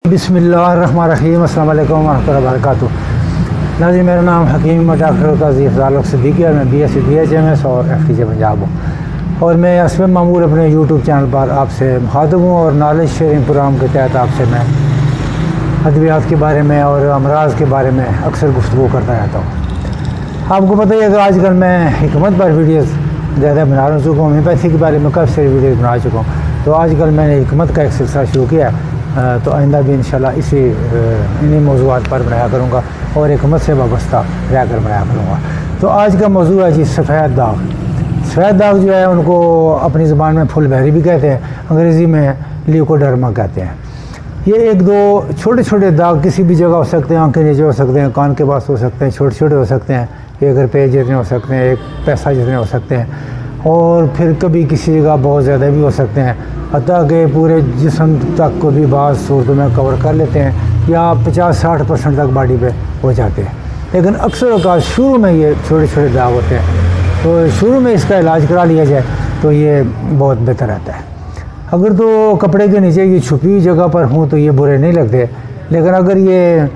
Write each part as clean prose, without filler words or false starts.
बिस्मिल्लाहिर्रहमानिर्रहीम, अस्सलाम वालेकुम वरहमतुल्लाहि वबरकातुहू। नाज़रीन, मेरा नाम हकीम डॉक्टर काजी अफ़ज़ल सिद्दीकी है। मैं BSc BHMS और FTJ पंजाब हूँ और मैं हस्ब मामूल अपने YouTube चैनल पर आपसे मुखातब हूँ और नॉलेज शेयरिंग प्रोग्राम के तहत आपसे मैं अद्वियात के बारे में और अमराज के बारे में अक्सर गुफ्तगू करता रहता हूँ। आपको पता ही है कि आजकल मैं हिकमत पर वीडियोज़ ज़्यादा बना चुका हूँ। होम्योपैथी के बारे में काफ़ी सारी वीडियोज़ बना चुका हूँ, तो आजकल मैंने हिकमत का एक सिलसिला शुरू किया। तो आइंदा भी इंशाल्लाह इन्हीं मौज़ूआत पर बनाया करूँगा और हिकमत से वाबस्ता रहकर बनाया करूँगा। तो आज का मौज़ू है जी सफ़ेद दाग। सफ़ेद दाग जो है उनको अपनी ज़बान में फुलबेरी भी कहते हैं, अंग्रेज़ी में ल्यूकोडर्मा कहते हैं। ये एक दो छोटे छोटे दाग किसी भी जगह हो सकते हैं, आँख के नीचे हो सकते हैं, कान के पास हो सकते हैं, छोटे छोटे हो सकते हैं, 1 रुपये जितने हो सकते हैं, 1 पैसा जितने हो सकते हैं, और फिर कभी किसी जगह बहुत ज़्यादा भी हो सकते हैं, हत्ता कि पूरे जिस्म तक को भी बाज़ सूरतों में कवर कर लेते हैं या 50-60% तक बॉडी पे हो जाते हैं। लेकिन अक्सर औक़ात शुरू में ये छोटे छोटे दाग होते हैं, तो शुरू में इसका इलाज करा लिया जाए तो ये बहुत बेहतर रहता है। अगर तो कपड़े के नीचे ये छुपी हुई जगह पर हों तो ये बुरे नहीं लगते, लेकिन अगर ये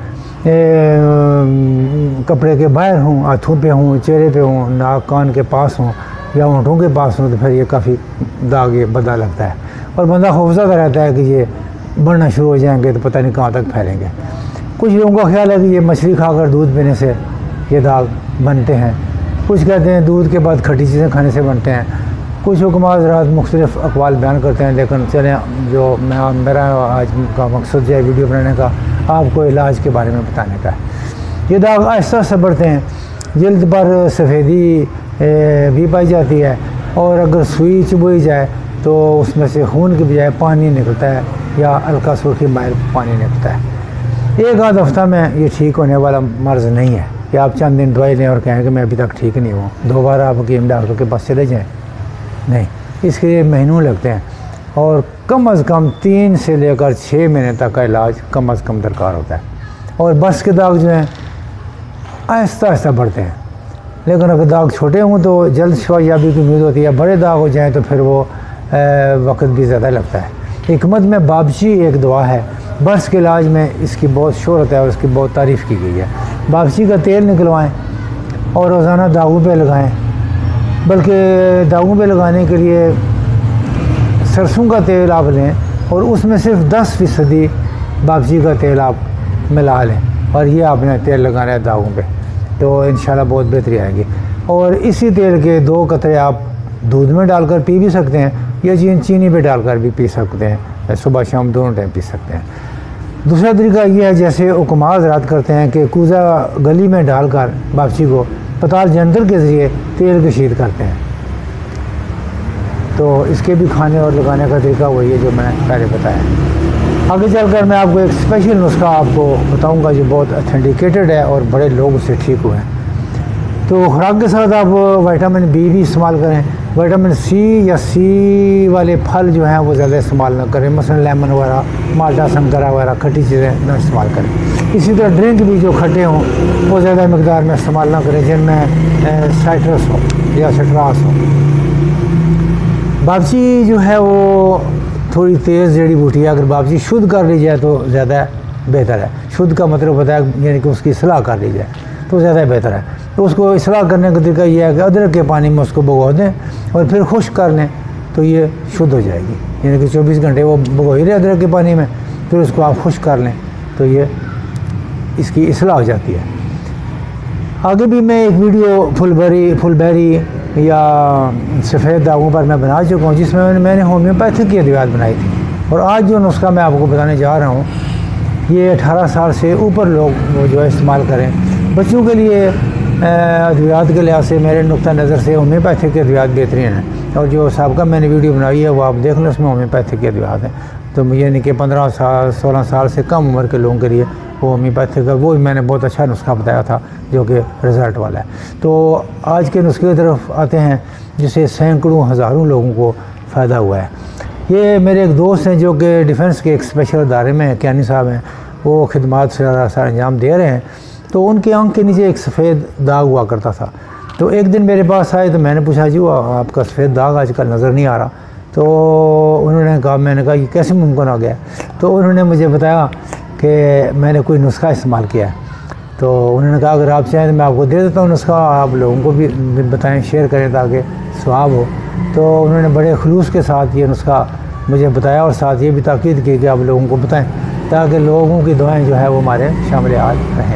कपड़े के बाहर हों, हाथों पे हों, चेहरे पे हों, नाक कान के पास हों या होंठों के पास हों तो फिर ये काफ़ी दाग ये बदा लगता है और बंदा खौफज़दा रहता है कि ये बढ़ना शुरू हो जाएंगे तो पता नहीं कहाँ तक फैलेंगे। कुछ लोगों का ख्याल है कि ये मछली खाकर दूध पीने से ये दाग बनते हैं, कुछ कहते हैं दूध के बाद खट्टी चीज़ें खाने से बनते हैं, कुछ हुक्मा हज़रात मुख्तलिफ़ अक़वाल बयान करते हैं। लेकिन चलें, जो मेरा आज का मकसद जो है वीडियो बनाने का आपको इलाज के बारे में बताने का है। ये दाग आहिस्ता से बढ़ते हैं, जल्द पर सफ़ेदी भी पाई जाती है और अगर सुई चुभई जाए तो उसमें से खून की बजाय पानी निकलता है या हल्का सुर्खी माइल पानी निकलता है। एक आध हफ्ता में ये ठीक होने वाला मर्ज़ नहीं है कि आप चंद दिन दवाई लें और कहें कि मैं अभी तक ठीक नहीं हूँ, दोबारा आप हकीम डॉक्टर के पास चले जाएँ। नहीं, इसके लिए महीनों लगते हैं और कम से कम 3 से लेकर 6 महीने तक का इलाज कम से कम दरकार होता है। और बस के दाग जो हैं आहिस्ता आहिस्ता बढ़ते हैं, लेकिन अगर दाग छोटे हों तो जल्द शिफायाबी की उम्मीद होती है, बड़े दाग हो जाएँ तो फिर वो वक्त भी ज़्यादा लगता है। हिकमत में बाबची एक दवा है, बर्स के इलाज में इसकी बहुत शोहरत है और इसकी बहुत तारीफ़ की गई है। बाबची का तेल निकलवाएँ और रोज़ाना दागों पे लगाएँ, बल्कि दागों पे लगाने के लिए सरसों का तेल आप लें और उसमें सिर्फ 10% बाबची का तेल आप मिला लें और ये आपने तेल लगाना है दागों पे, तो इंशाल्लाह बहुत बेहतरी आएगी। और इसी तेल के 2 कतरे आप दूध में डालकर पी भी सकते हैं या चीनी पे डालकर भी पी सकते हैं, सुबह शाम दोनों टाइम पी सकते हैं। दूसरा तरीका ये है, जैसे हुक्मा हज़रात करते हैं कि कूज़ा गली में डालकर बाबची को पताल जंतर के ज़रिए तेल कशीद करते हैं, तो इसके भी खाने और लगाने का तरीका वही है जो मैंने पहले बताया। आगे चलकर मैं आपको एक स्पेशल नुस्खा आपको बताऊंगा जो बहुत ऑथेंटिकेटेड है और बड़े लोग उससे ठीक हुए हैं। तो खुराक के साथ आप विटामिन B भी इस्तेमाल करें। विटामिन C या C वाले फल जो हैं वो ज़्यादा इस्तेमाल ना करें, मसलन लेमन वगैरह, माल्टा, संतरा वगैरह खट्टी चीज़ें ना इस्तेमाल करें। इसी तरह ड्रिंक भी जो खट्टे हों वो ज़्यादा मकदार में इस्तेमाल ना करें, जिनमें साइट्रस हो या सिट्रास हो। बाबची जो है वो थोड़ी तेज़ जड़ी बूटी है, अगर बाबची शुद्ध कर ली जाए तो ज़्यादा बेहतर है। शुद्ध का मतलब होता है यानी कि उसकी इस्लाह कर ली जाए तो ज़्यादा बेहतर है। तो उसको इस्लाह करने का तरीका यह है कि अदरक के पानी में उसको भिगो दें और फिर खुश्क कर लें तो ये शुद्ध हो जाएगी, यानी कि 24 घंटे वो भिगो ही रहे अदरक के पानी में, फिर उसको आप खुश्क कर लें तो ये इसकी इस्लाह हो जाती है। आगे भी मैं एक वीडियो फुलबेरी या सफ़ेद दागों पर मैं बना चुका हूँ, जिसमें मैंने होम्योपैथिक की अद्वियात बनाई थी। और आज जो नुस्खा मैं आपको बताने जा रहा हूँ ये 18 साल से ऊपर लोग वो जो है इस्तेमाल करें। बच्चों के लिए अद्वियात के लिहाज से मेरे नुक्ता नज़र से होम्योपैथिक की अद्वियात बेहतरीन है, और जो सबका मैंने वीडियो बनाई है वो आप देख लें, उसमें होम्योपैथिक की अद्वियात है। तो यानी कि 15 साल 16 साल से कम उम्र के लोगों के लिए वो होम्योपैथिक का वो मैंने बहुत अच्छा नुस्खा बताया था जो कि रिज़ल्ट वाला है। तो आज के नुस्खे की तरफ आते हैं जिससे सैकड़ों हज़ारों लोगों को फ़ायदा हुआ है। ये मेरे एक दोस्त हैं जो कि डिफेंस के एक स्पेशल अदारे में कैनी साहब हैं, वो खिदमात से अंजाम दे रहे हैं। तो उनके आँख के नीचे एक सफ़ेद दाग हुआ करता था। तो एक दिन मेरे पास आए तो मैंने पूछा जी वो आपका सफ़ेद दाग आजकल नज़र नहीं आ रहा। तो उन्होंने कहा, मैंने कहा ये कैसे मुमकिन हो गया। तो उन्होंने मुझे बताया कि मैंने कोई नुस्खा इस्तेमाल किया है। तो उन्होंने कहा अगर आप चाहें तो मैं आपको दे देता हूँ नुस्खा, आप लोगों को भी बताएं, शेयर करें ताकि सवाब हो। तो उन्होंने बड़े खलूस के साथ ये नुस्खा मुझे बताया और साथ ये भी ताकीद की कि आप लोगों को बताएं ताकि लोगों की दुआएं जो है वो हमारे शामिल हाल रहें।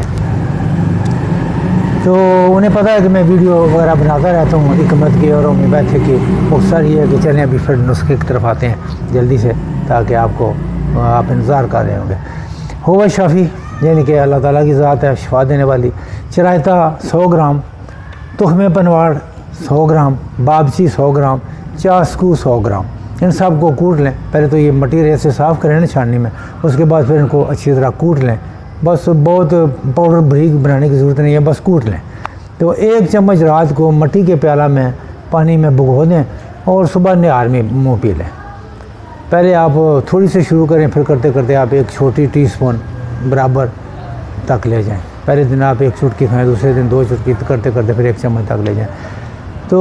तो उन्हें पता है कि मैं वीडियो वगैरह बनाता रहता हूँ हिकमत की और होम्योपैथिक की। मकसद ये है कि चलें अभी फिर नुस्खे की तरफ आते हैं जल्दी से, ताकि आप इंतज़ार कर रहे होंगे। हुवा शाफ़ी यानी कि अल्लाह ताला की ज़ात है शिफा देने वाली। चरायता 100 ग्राम, तुख़्मे पनवाड़ 100 ग्राम, बाबची 100 ग्राम, चास्कू 100 ग्राम। इन सब को कूट लें। पहले तो ये मटीरियल से साफ़ करें ना छाननी में, उसके बाद फिर इनको अच्छी तरह कूट लें। बस बहुत पाउडर बारीक बनाने की ज़रूरत नहीं है, बस कूट लें। तो 1 चम्मच रात को मिट्टी के प्याला में पानी में भिगो दें और सुबह निहार में मुँह पी लें। पहले आप थोड़ी से शुरू करें, फिर करते करते आप 1 छोटी टीस्पून बराबर तक ले जाएं। पहले दिन आप 1 चुटकी खाएं, दूसरे दिन 2 चुटकी, करते करते फिर 1 चम्मच तक ले जाएं। तो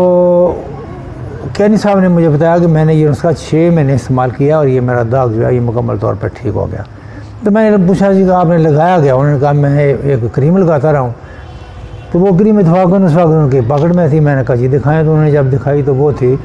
कैनी साहब ने मुझे बताया कि मैंने ये नुस्खा 6 महीने इस्तेमाल किया और ये मेरा दाग जो है ये मुकम्मल तौर पर ठीक हो गया। तो मैंने पूछा जी कि आपने लगाया गया? उन्होंने कहा मैं एक क्रीम लगाता रहा हूँ। तो वो क्रीम इतफाक़न उनकी पकड़ में थी। मैंने कहा जी दिखाएँ। तो उन्होंने जब दिखाई तो वो थी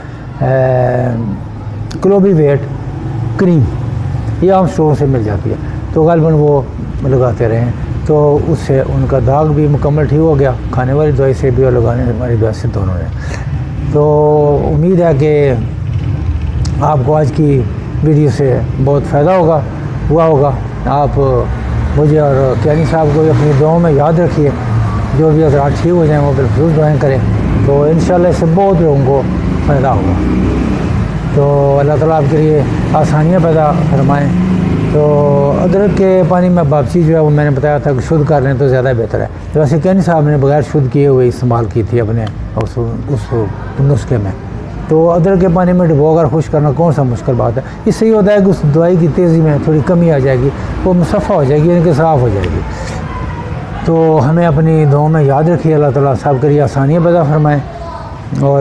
क्लोबीवेट क्रीम, ये आम स्टोर से मिल जाती है। तो ग़ालिबन वो लगाते रहे, तो उससे उनका दाग भी मुकम्मल ठीक हो गया, खाने वाली दवाई से भी और लगाने वाली दवाई से, दोनों ने। तो उम्मीद है कि आपको आज की वीडियो से बहुत फ़ायदा हुआ होगा। आप मुझे और कैनी साहब को अपनी दुआओं में याद रखिए। जो भी हज़रात ठीक हो जाएँ वो बिल्कुल दुआएँ करें, तो इंशाल्लाह इससे बहुत लोगों को फ़ायदा होगा। तो अल्लाह ताला आपके लिए आसानियाँ पैदा फरमाएँ। तो अदरक के पानी में बाबची जो है वो मैंने बताया था कि शुद्ध कर लें तो ज़्यादा बेहतर है। तो वैसे कैनी साहब ने बगैर शुद्ध किए हुए इस्तेमाल की थी अपने उस नुस्खे में। तो अदरक के पानी में डुबोकर खुश करना कौन सा मुश्किल बात है। इससे ये होता है कि उस दवाई की तेज़ी में थोड़ी कमी आ जाएगी, वो मुसफ़ा हो जाएगी, यानी कि साफ़ हो जाएगी। तो हमें अपनी दुआओं में याद रखिए। अल्लाह ताला सब के लिए आसानियाँ पैदा फरमाएँ। और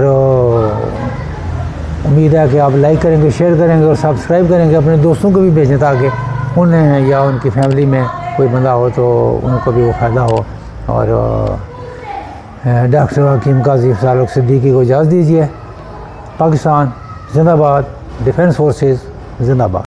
उम्मीद है कि आप लाइक करेंगे, शेयर करेंगे और सब्सक्राइब करेंगे, अपने दोस्तों को भी भेजें ताकि उन्हें या उनकी फैमिली में कोई बंदा हो तो उनको भी वो फ़ायदा हो। और डॉक्टर हकीम काजी फारूक सिद्दीकी को इजाज़त दीजिए। पाकिस्तान जिंदाबाद, डिफेंस फोर्सेस जिंदाबाद।